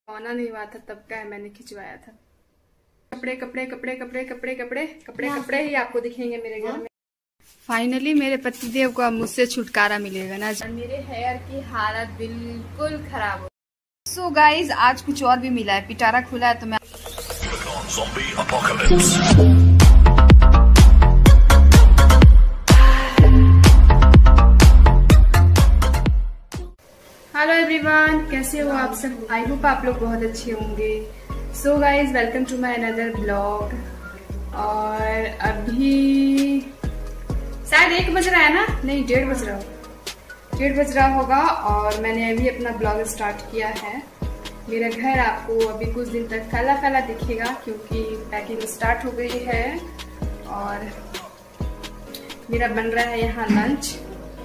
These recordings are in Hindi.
पौना नहीं हुआ था तब का है, मैंने खिंचवाया था। कपड़े कपड़े कपड़े कपड़े कपड़े कपड़े कपड़े कपड़े ही आपको दिखेंगे मेरे घर में। फाइनली मेरे पतिदेव को अब मुझसे छुटकारा मिलेगा ना। मेरे हेयर की हालत बिल्कुल खराब हो। सो गाइज आज कुछ और भी मिला है, पिटारा खुला है तो मैं हेलो एवरीवन, कैसे हो आप सब? आई होप आप लोग बहुत अच्छे होंगे। So guys welcome to my another blog. और अभी शायद 1 बज रहा है ना, नहीं 1:30 बज रहा होगा, 1:30 बज रहा होगा। और मैंने अभी अपना ब्लॉग स्टार्ट किया है। मेरा घर आपको अभी कुछ दिन तक फैला फैला दिखेगा क्योंकि पैकिंग स्टार्ट हो गई है। और मेरा बन रहा है यहाँ लंच।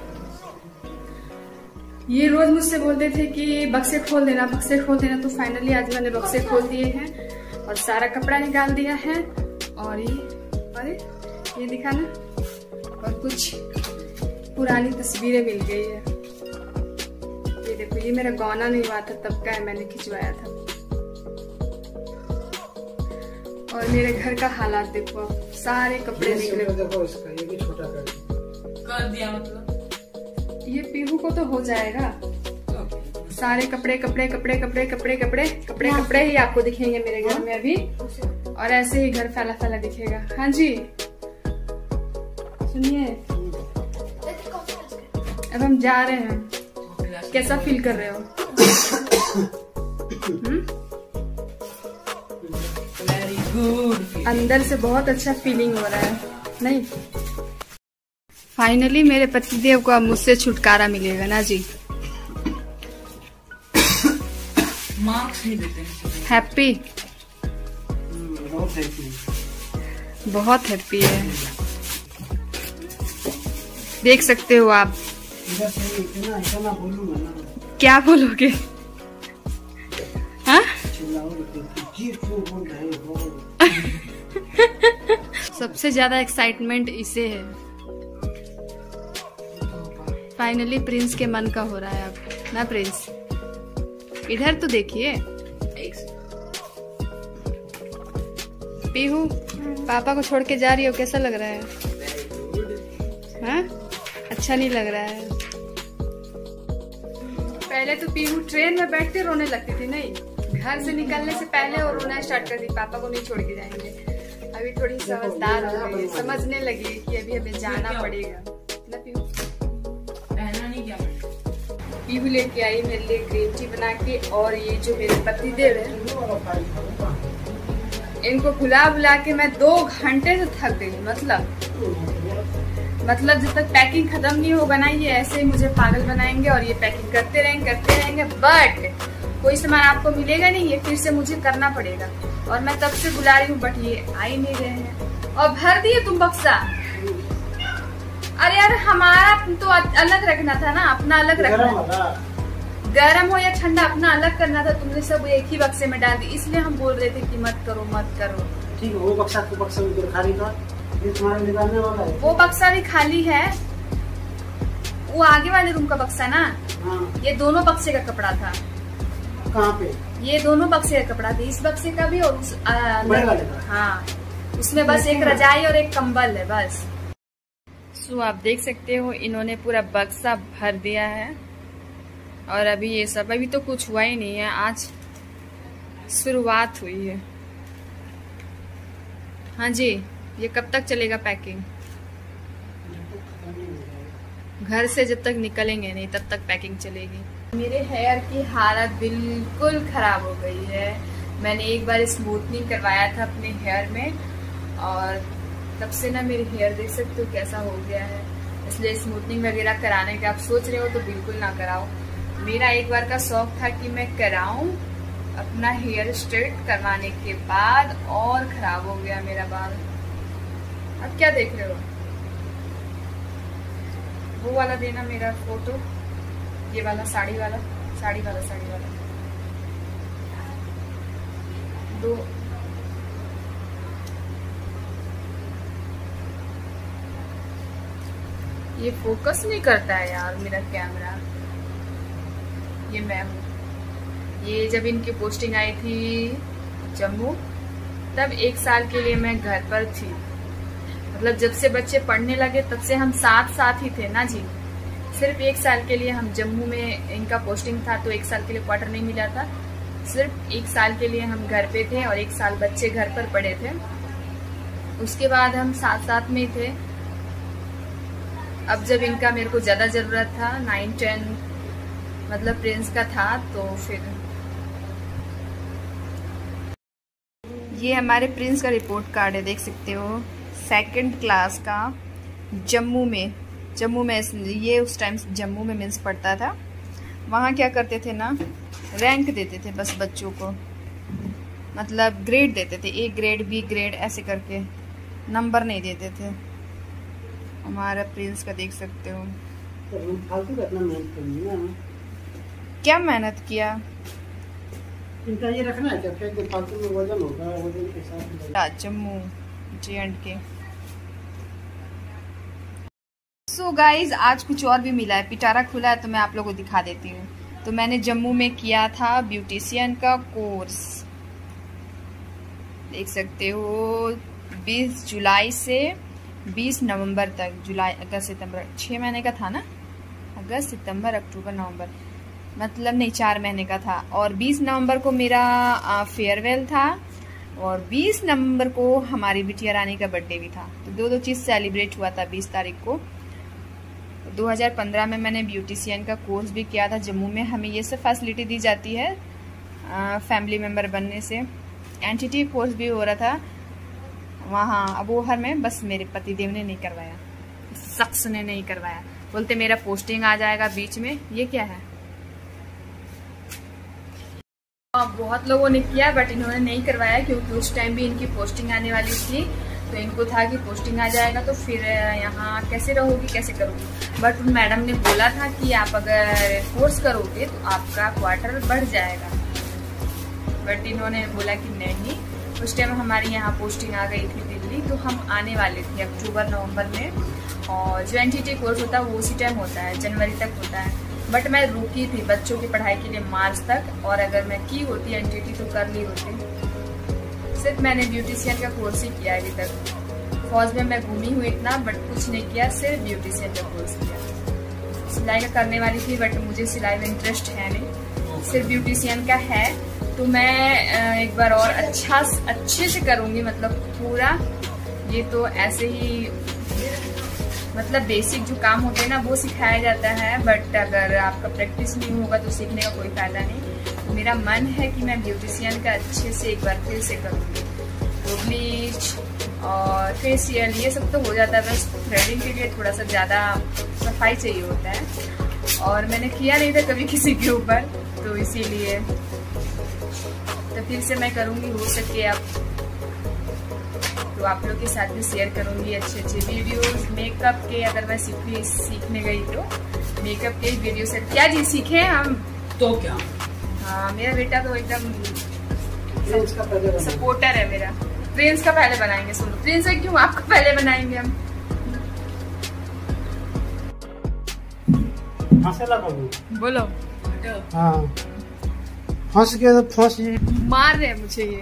ये रोज मुझसे बोलते थे कि बक्से खोल देना, बक्से खोल देना, तो फाइनली आज मैंने बक्से खोल दिए हैं और सारा कपड़ा निकाल दिया है। और ये दिखाना, और कुछ पुरानी तस्वीरें मिल गई है। ये देखो, ये मेरा गौना नहीं हुआ था तब का है, मैंने खिंचवाया था। और मेरे घर का हालात देखो, सारे कपड़े निकले। देखो इसका, ये भी छोटा कर दिया। मतलब ये पीहू को तो हो जाएगा। सारे कपड़े कपड़े कपड़े कपड़े कपड़े कपड़े कपड़े कपड़े ही आपको दिखेंगे मेरे घर में अभी। और ऐसे ही घर फैला फैला दिखेगा। हाँ जी सुनिए, अब हम जा रहे हैं। कैसा फील कर रहे हो? Very good. अंदर से बहुत अच्छा फीलिंग हो रहा है नहीं? फाइनली मेरे पतिदेव को अब मुझसे छुटकारा मिलेगा ना जी। मार्क्स नहीं देते। हैप्पी, बहुत हैप्पी है। देख सकते हो आप। इतना बोलूंगा ना। क्या बोलोगे? हाँ सबसे ज्यादा एक्साइटमेंट इसे है। फाइनली प्रिंस के मन का हो रहा है अब ना। प्रिंस इधर तो देखिए। पीहू पापा को छोड़ के जा रही हो, कैसा लग रहा है? हाँ अच्छा नहीं लग रहा है। पहले तो पीहू ट्रेन में बैठते रोने लगती थी, नहीं घर से निकलने से पहले और रोना स्टार्ट कर दी, पापा को नहीं छोड़ के जाएंगे। अभी थोड़ी समझदार हो गई, समझने लगी कि अभी हमें जाना पड़ेगा ना। पीहू पीहू लेके आई मेरे लिए ग्रीन टी बना के। और ये जो मेरे पतिदेव है, इनको बुला बुला के मैं 2 घंटे से थक गई। मतलब जब तक पैकिंग खत्म नहीं होगा ना, ये ऐसे ही मुझे पागल बनाएंगे और ये पैकिंग करते रहेंगे। बट कोई सामान आपको मिलेगा नहीं, ये फिर से मुझे करना पड़ेगा। और मैं तब से बुला रही हूँ बट ये आ ही नहीं रहे हैं। और भर दिए तुम बक्सा? अरे यार हमारा तो अलग रखना था ना, अपना अलग रखना था। गर्म हो या ठंडा अपना अलग करना था। तुमने सब एक ही बक्से में डाल दी, इसलिए हम बोल रहे थे कि मत करो मत करो। ठीक है, वो बक्सा तो बक्सा में खाली था, ये तुम्हारा निकालने वाला है। वो बक्सा भी खाली है, वो आगे वाले रूम का बक्सा ना। हाँ। ये दोनों बक्से का कपड़ा था। कहाँ पे? ये दोनों बक्से का कपड़ा था, इस बक्से का भी और उस हाँ, उसमें बस एक रजाई और एक कंबल है बस। सो आप देख सकते हो इन्होंने पूरा बक्सा भर दिया है। और अभी ये सब, अभी तो कुछ हुआ ही नहीं है, आज शुरुआत हुई है। हाँ जी, ये कब तक चलेगा पैकिंग? घर से जब तक निकलेंगे नहीं तब तक पैकिंग चलेगी। मेरे हेयर की हालत बिल्कुल खराब हो गई है। मैंने एक बार स्मूथनिंग करवाया था अपने हेयर में और तब से ना मेरे हेयर देख सकते हो कैसा हो गया है। इसलिए स्मूथनिंग वगैरह कराने का आप सोच रहे हो तो बिल्कुल ना कराओ। मेरा एक बार का शौक था कि मैं कराऊं, अपना हेयर स्ट्रेट करवाने के बाद और खराब हो गया मेरा बाल। अब क्या देख रहे हो? वो वाला देना मेरा फोटो, ये वाला साड़ी वाला दो। ये फोकस नहीं करता है यार मेरा कैमरा। ये मैं हूँ, ये जब इनकी पोस्टिंग आई थी जम्मू, तब 1 साल के लिए मैं घर पर थी। मतलब जब से बच्चे पढ़ने लगे तब से हम साथ ही थे ना जी। सिर्फ 1 साल के लिए हम जम्मू में, इनका पोस्टिंग था तो 1 साल के लिए क्वार्टर नहीं मिला था। सिर्फ 1 साल के लिए हम घर पे थे और 1 साल बच्चे घर पर पढ़े थे। उसके बाद हम साथ में थे। अब जब इनका मेरे को ज्यादा जरूरत था, 9, 10 मतलब प्रिंस का था, तो फिर ये हमारे प्रिंस का रिपोर्ट कार्ड है, देख सकते हो, 2nd क्लास का जम्मू में ये उस टाइम जम्मू में मीन्स पढ़ता था। वहाँ क्या करते थे ना, रैंक देते थे बस बच्चों को, मतलब ग्रेड देते थे, A ग्रेड B ग्रेड ऐसे करके, नंबर नहीं देते थे। हमारा प्रिंस का देख सकते हो। फालतू कितना मेहनत करनी है ना, क्या मेहनत किया। इनका ये रखना है क्या, फिर फालतू में वजन होगा, वजन के साथ जम्मू J&K। सो गाइज आज कुछ और भी मिला है, पिटारा खुला है तो मैं आप लोगों को दिखा देती हूँ। तो मैंने जम्मू में किया था ब्यूटिशियन का कोर्स, देख सकते हो, 20 जुलाई से 20 नवंबर तक, जुलाई अगस्त सितंबर 6 महीने का था ना, अगस्त सितंबर अक्टूबर नवंबर, मतलब नहीं 4 महीने का था। और 20 नवंबर को मेरा फेयरवेल था और 20 नवंबर को हमारी बिटिया रानी का बर्थडे भी था। तो दो चीज़ सेलिब्रेट हुआ था 20 तारीख को। 2015 में मैंने ब्यूटिशियन का कोर्स भी किया था जम्मू में। हमें ये सब फैसिलिटी दी जाती है फैमिली मेम्बर बनने से। एंटिटी कोर्स भी हो रहा था वहाँ अबोहर में, बस मेरे पतिदेव ने नहीं करवाया, शख्स ने नहीं करवाया। बोलते मेरा पोस्टिंग आ जाएगा बीच में। ये क्या है, बहुत लोगों ने किया बट इन्होंने नहीं करवाया, क्योंकि उस टाइम भी इनकी पोस्टिंग आने वाली थी। तो इनको था कि पोस्टिंग आ जाएगा तो फिर यहाँ कैसे रहोगी, कैसे करोगी। बट मैडम ने बोला था कि आप अगर कोर्स करोगे तो आपका क्वार्टर बढ़ जाएगा। बट इन्होंने बोला कि नहीं। उस टाइम हमारी यहाँ पोस्टिंग आ गई थी दिल्ली, तो हम आने वाले थे अक्टूबर नवंबर में। और जो एनटीटी कोर्स होता है वो उसी टाइम होता है, जनवरी तक होता है। बट मैं रुकी थी बच्चों की पढ़ाई के लिए मार्च तक, और अगर मैं की होती एनटीटी तो कर ली होती। सिर्फ मैंने ब्यूटिशियन का कोर्स ही किया अभी तक। फौज में मैं घूमी हुई इतना, बट कुछ नहीं किया, सिर्फ ब्यूटिशियन का कोर्स किया। सिलाई का करने वाली थी बट मुझे सिलाई में इंटरेस्ट है नहीं, सिर्फ ब्यूटिशियन का है। तो मैं एक बार और अच्छे से करूँगी, मतलब पूरा। ये तो ऐसे ही मतलब बेसिक जो काम होते हैं ना वो सिखाया जाता है, बट अगर आपका प्रैक्टिस नहीं होगा तो सीखने का कोई फायदा नहीं। मेरा मन है कि मैं ब्यूटिशियन का अच्छे से एक बार फिर से करूँगी। तो ब्लीच और फेशियल ये सब तो हो जाता है, बस थ्रेडिंग के लिए थोड़ा सा ज़्यादा सफाई चाहिए होता है। और मैंने किया नहीं था कभी किसी के ऊपर, तो इसीलिए तो फिर से मैं करूँगी। हो सके अब तो आप लोग के साथ भी शेयर करूंगी अच्छे वीडियोस मेकअप के। अगर मैं सीखने गई तो मेकअप के वीडियो से क्या जी सीखे हम तो क्या। हाँ, मेरा बेटा तो एकदम सपोर्टर है मेरा। प्रिंस का पहले बनाएंगे, सुनो प्रिंस है क्यों आपका पहले बनाएंगे हम। बोलो। हाँ फंस गया तो फंस मार रहे हैं मुझे ये।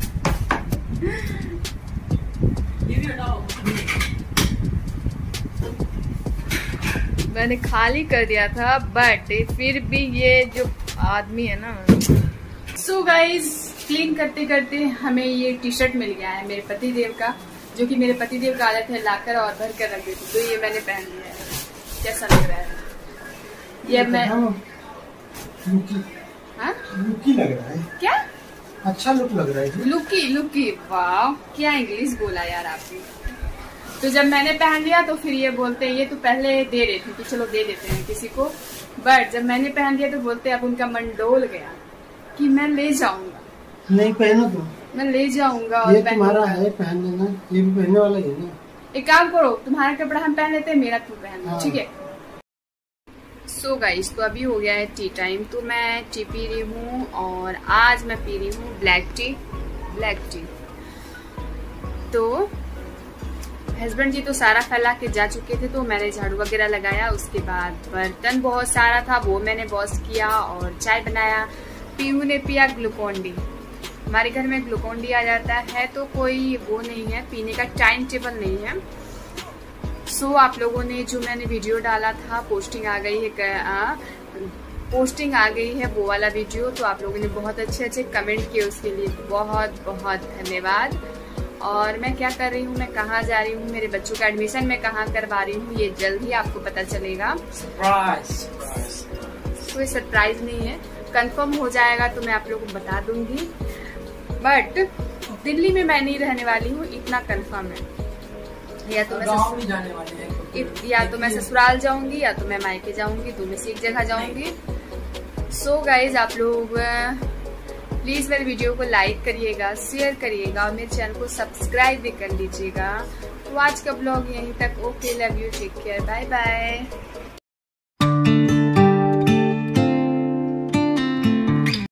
मैंने खाली कर दिया था, बट फिर भी ये जो आदमी है ना। सो गाइज क्लीन करते करते हमें ये टी शर्ट मिल गया है मेरे पति देव का, जो कि मेरे पति देव का आदत है लाकर और भर कर रख देती। तो ये मैंने पहन लिया है, कैसा लग रहा है ये। मैं लुकी लग रहा है। क्या अच्छा लुक लग रहा है। लुकी वाह, क्या इंग्लिश बोला यार आपने। तो जब मैंने पहन लिया तो फिर ये बोलते हैं, ये तो पहले दे रहे थे कि चलो दे देते हैं किसी को, बट जब मैंने पहन लिया तो बोलते अब उनका मन डोल गया कि मैं ले जाऊंगा। नहीं पहनो तो मैं ले जाऊंगा। ये तुम्हारा है, पहन लेना, ये भी पहनने वाला है ना। एक काम करो, तुम्हारा कपड़ा हम पहन लेते हैं, मेरा तू पहन लो, ठीक है। सो गाइस तो अभी हो गया है टी टाइम। तो मैं टी पी रही हूँ और आज मैं पी रही हूँ ब्लैक टी। तो हस्बैंड जी तो सारा फैला के जा चुके थे, तो मैंने झाड़ू वगैरह लगाया। उसके बाद बर्तन बहुत सारा था वो मैंने वॉश किया और चाय बनाया। पीहू ने पिया ग्लूकोन डी। हमारे घर में ग्लूकोन डी आ जाता है तो कोई वो नहीं है, पीने का टाइम टेबल नहीं है। सो आप लोगों ने जो मैंने वीडियो डाला था, पोस्टिंग आ गई है वो वाला वीडियो, तो आप लोगों ने बहुत अच्छे अच्छे कमेंट किए, उसके लिए बहुत बहुत धन्यवाद। और मैं क्या कर रही हूँ, मैं कहाँ जा रही हूँ, मेरे बच्चों का एडमिशन मैं कहाँ करवा रही हूँ, ये जल्द ही आपको पता चलेगा। कोई सरप्राइज नहीं है, कंफर्म हो जाएगा तो मैं आप लोगों को बता दूंगी। बट दिल्ली में मैं नहीं रहने वाली हूँ, इतना कंफर्म है। या तो मैं ससुराल जाऊंगी या तो मैं मायके जाऊंगी, दो में से एक जगह जाऊंगी। सो गाइज, आप लोग प्लीज मेरे वीडियो को लाइक करिएगा, शेयर करिएगा और मेरे चैनल को सब्सक्राइब भी कर लीजिएगा। तो आज का ब्लॉग यहीं तक। Okay, love you, take care, bye bye.